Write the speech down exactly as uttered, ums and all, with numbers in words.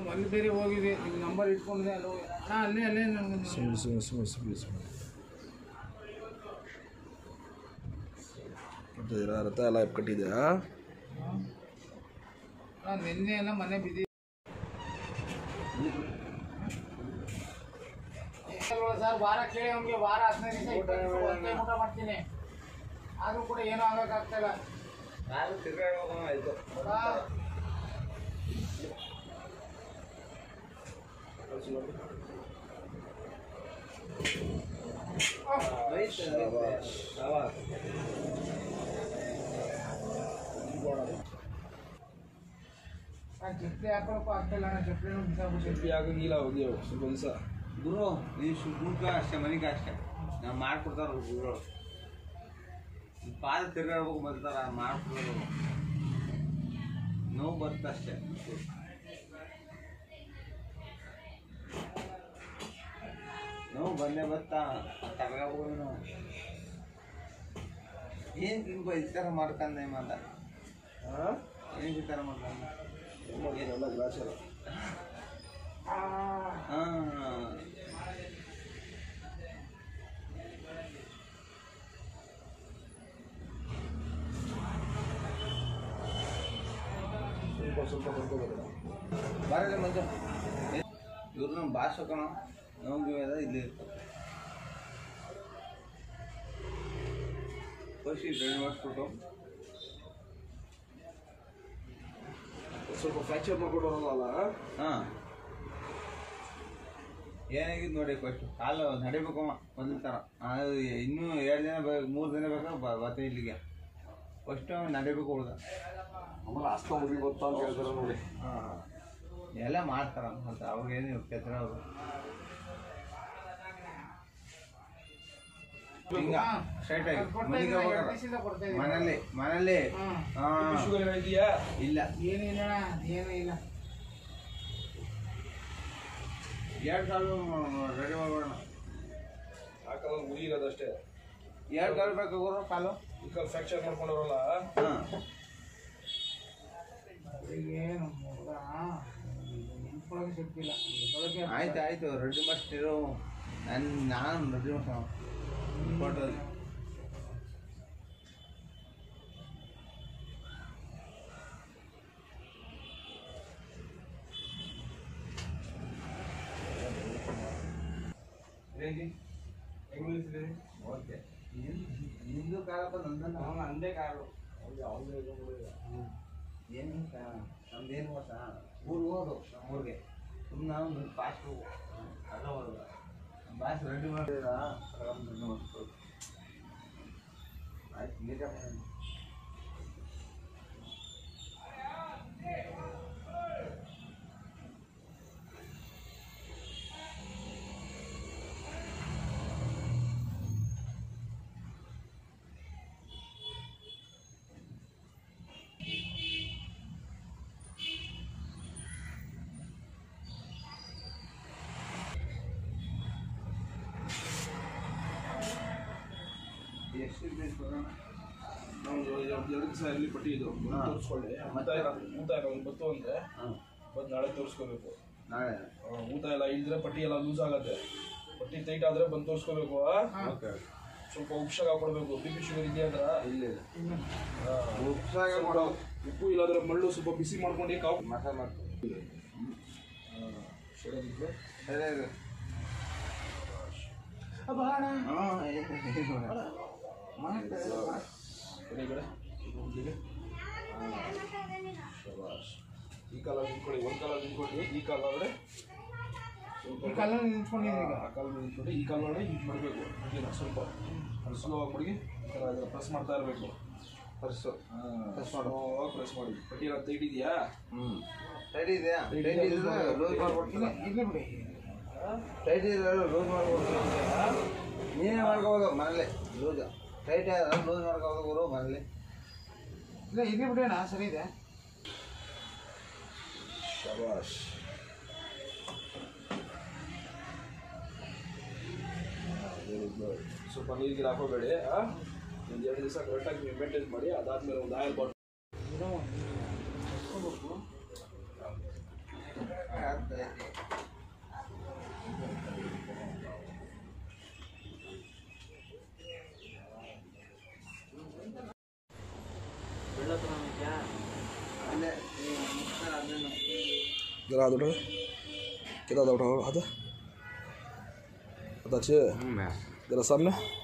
ಅಲ್ಲಿ ಬೇರೆ ಹೋಗಿದೆ ನಿಮ್ಮ ನಂಬರ್ ಇಟ್ಕೊಂಡಿದೆ ಅಲ್ಲಿ ಹೋಗಿ ಅಣ್ಣ ಅಲ್ಲೇ ಅಲ್ಲೇ ನನಗೆ ಸುಮ್ಮನೆ ಸುಮ್ಮನೆ ಸುಮ್ಮನೆ ಸುಮ್ಮನೆ ಸುಮ್ಮನೆ ಮತ್ತೆ ರಥ ಎಲ್ಲ ಕಟ್ಟಿದ್ಯಾ ಅಣ್ಣ ನಿನ್ನೆ ಎಲ್ಲ ಮನೆ ಬಿದ್ದಿ ಸರ್ ವಾರ ಕೇಳಿ ನಮಗೆ ವಾರ ಹದಿನೈದು ದಿವಸ ಊಟ ಮಾಡ್ತೀನಿ ಆದರೂ ಕೂಡ ಏನೂ ಆಗೋಕ್ಕಾಗ್ತಾಯಿಲ್ಲ ನಾನು ತಿರ್ಗಾಡೋದು ಆಯಿತು ಚಪ್ಪಲಿ ಹಾಕೊಳ್ಳೋಕ್ಕೂ ಆಗ್ತಾಯಿಲ್ಲ ಅಣ್ಣ ಚಪ್ಪಲಿನೂ ಬಿಸಾಕ್ಬಿಟ್ಟು ಚಪ್ಪಲಿ ಹಾಕಂಗಿಲ್ಲ ಹೋಗಿ ಸ್ವಲ್ಪ ದಿವಸ ಗುರು ನೀವು ಶುಭ್ರಕ್ಕೆ ಅಷ್ಟೇ ಮನೆಗೆ ಅಷ್ಟೇ ನಾವು ಮಾಡ್ಕೊಡ್ತಾರ ಗುರು ಪಾದ ತಿರ್ಗಾಡ್ಬೇಕು ಬರ್ತಾರ ಮಾಡ್ಕೊಡೋದು ನೋವು ಬರುತ್ತೆ ಅಷ್ಟೇ ನೋವು ಬಂದೇ ಬತ್ತಾ ತಗೋಬೋದು ನಾವು ಏನು ತಿನ್ಕೋ ಈ ಥರ ಮಾಡ್ಕೊಂಡೆ ಮಾತ ಏನು ಈ ಥರ ಮಾಡ್ಕೊಂಡೆ ಎಲ್ಲ ಗ್ಲಾಸ್ ಎಲ್ಲ ಹಾಂ ಸ್ವಲ್ಪ ಸ್ವಲ್ಪ ಬರ್ಕೋಬೇಕು ಬರಲ್ಲ ಮಂಜ ಇವ್ರು ನಮ್ಮ ಭಾಷೆ ಕಣ ನಮಗೆ ಅದ ಇಲ್ಲಿ ಫಸ್ಟ್ ಡ್ರೈವ್ ಮಾಡಿಸ್ಬಿಟ್ಟು ಸ್ವಲ್ಪ ಫ್ರ್ಯಾಕ್ಚರ್ ಮಾಡ್ಕೊಡೋರಲ್ಲ ಹಾಂ ಏನಾಗಿದ್ದು ನೋಡಿ ಫಸ್ಟ್ ಕಾಲು ನಡಿಬೇಕು ಮೊದಲ ಥರ ಅದು ಇನ್ನೂ ಎರಡು ದಿನ ಬೇಕು ಮೂರು ದಿನ ಬೇಕಾ ಬತ್ತೆ ಇಲ್ಲಿಗೆ ಫಸ್ಟು ನಡಿಬೇಕು ಉಳ್ದ ಆಮೇಲೆ ಅಷ್ಟು ಮುಗಿ ಗೊತ್ತಾ ಅಂತ ಹೇಳ್ತಾರೆ ನೋಡಿ ಹಾಂ ಎಲ್ಲ ಮಾಡ್ತಾರ ಮತ್ತು ಅವ್ರಿಗೇನು ಕೆತ್ತರ ಅವರು ಹಿಂಗ ಸ್ಟ್ರೈಟ್ ಆಗಿ ಮನೆಗೆ ಹೋಗ್ಬೇಕಲ್ಲ ಮನೇಲಿ ಮನೇಲಿ ಹಾಂ ಶುಗರ್ ಇದೆಯಾ ಇಲ್ಲ ಏನಿಲ್ಲ ಏನೂ ಇಲ್ಲ ಎರಡು ಕಾಲು ರೆಡಿ ಮಾಡೋಣ ಆ ಕಾಲ ಮುಗಿರೋದಷ್ಟೇ ಎರಡು ಕಾಲು ಬೇಕು ಗುರು ಕಾಲು ಈ ಕಾಲ ಫ್ರ್ಯಾಕ್ಚರ್ ಮಾಡ್ಕೊಂಡವ್ರಲ್ಲ ಹಾಂ ಏನು ನೆನ್ಸ್ಕೊಳಕ್ಕೆ ಸಿಗ್ತಿಲ್ಲ ಆಯ್ತು ಆಯ್ತು ರೆಡಿ ಮಾಡಿಸ್ತಿರೋ ನನ್ನ ನಾನು ರೆಡಿ ಮಾಡ್ಸೋ ಫೋಟೋದು ಹೇಗೆ ಹೆಂಗ್ ನಿಲ್ಸಿದೆ ಓಕೆ ನಿಂದು ಕಾರಪ್ಪ ನಂದನ್ನ ಅವನು ಅಂದೇ ಕಾರು ಏನು ನಮ್ದೇನು ಗೊತ್ತಾ ಊರು ಹೋದು ಊರಿಗೆ ಸುಮ್ಮನೆ ನಾವು ಫಾಸ್ಟ್ ಹೋಗು ಅಲ್ಲ ಹೋದ ಬಾಸ್ ರೆಡಿ ಮಾಡಿದ ಆಯ್ತು ನೀಟಾಗಿ ಎಷ್ಟು ಬೇಕು ನಾವು ಎರಡು ದಿವಸ ಇರಲಿ ಪಟ್ಟಿ ಇದು ತೋರಿಸ್ಕೊಳ್ಳಿ ಊತ ಇಲ್ಲ ಊತ ಇಲ್ಲ ಬತ್ತು ಅಂದರೆ ಬಂದು ನಾಳೆ ತೋರಿಸ್ಕೋಬೇಕು ನಾಳೆ ಊತ ಎಲ್ಲ ಇಳಿದ್ರೆ ಪಟ್ಟಿ ಎಲ್ಲ ಲೂಸ್ ಆಗುತ್ತೆ ಪಟ್ಟಿ ಟೈಟ್ ಆದರೆ ಬಂದು ತೋರಿಸ್ಕೋಬೇಕು ಓಕೆ ಸ್ವಲ್ಪ ಉಪ್ಸಾಗ ಹಾಕೊಡ್ಬೇಕು ಬಿ ಪಿ ಶುಗರ್ ಇದೆಯಾ ಅಂದ್ರೆ ಇಲ್ಲ ಉಪ್ಸಾಗ ಕೊಡೋ ಉಪ್ಪು ಇಲ್ಲಾಂದ್ರೆ ಮಳ್ಳು ಸ್ವಲ್ಪ ಬಿಸಿ ಮಾಡ್ಕೊಂಡು ಕಾಫಿ ಮಸಾಲೆ ಮಾಡ್ತೀವಿ ಸರಿ ಸರಿ ಬಾಣ ಹಾಂ ಕಡೆ ಕಡೆ ಶಬಾಷ್ ಈ ಕಾಲ ನಿಂತ್ಕೊಳ್ಳಿ ಒಂದು ಕಾಲ ನಿಂತ್ಕೊಳ್ಳಿ ಈ ಕಾಲ ಒಳಗಡೆ ಈ ಕಾಲ ನಿಂತ್ಕೊಂಡಿದ್ದೀನಿ ಈಗ ಆ ಕಾಲ ನಿಂತ್ಕೊಳ್ಳಿ ಈ ಕಾಲ ಒಳಗಡೆ ಯೂಸ್ ಮಾಡಬೇಕು ಓಕೆನಾ ಸ್ವಲ್ಪ ಅದು ಸ್ಲೋ ಆಗ್ಬಿಡಿ ಪ್ರೆಸ್ ಮಾಡ್ತಾ ಇರಬೇಕು ಪರ್ಸು ಪ್ರೆಸ್ ಮಾಡೋ ಪ್ರೆಸ್ ಮಾಡಿ ಪಟ್ಟಿ ಎಲ್ಲ ಟೈಟ್ ಇದೆಯಾ ಹ್ಞೂ ಟೈಟ್ ಇದೆಯಾ ಟೈಟ್ ಇದ್ರೆ ಲೂಸ್ ಮಾಡ್ಕೊಡ್ತೀನಿ ಇಲ್ಲಿ ಬಿಡಿ ಟೈಟ್ ಇದ್ರೆ ಲೂಸ್ ಮಾಡ್ಕೊಡ್ತೀನಿ ನೀನೇ ಮಾಡ್ಕೋಬೋದು ಮನೇಲಿ ಲೂಸ್ ಟೈಟ್ ಆದ್ರೆ ಲೂಸ್ ಮಾಡ್ಕೋಬೋದು ಗುರು ಮನೇಲಿ ಇಲ್ಲ ಇಲ್ಲಿ ಬಿಡೋಣ ಸರಿ ಇದೆ ಶಬಾಷ್ ಸ್ವಲ್ಪ ನೀರಿಗೆ ಹಾಕೋಬೇಡಿ ಒಂದು ಎರಡು ದಿವಸ ಕರೆಕ್ಟಾಗಿ ನೀವು ಮೇಂಟೈನ್ ಮಾಡಿ ಅದಾದ್ಮೇಲೆ ಒಂದು ಆಯಿಲ್ ಬಾಟಲ್ ಆಗ್ತೈತೆ. ಅಲ್ಲೇ ಈ ಮುಕ್ತ ಅದನ್ನು जरा दौड़ा कितना दौड़ा आता आता अच्छे जरा सामने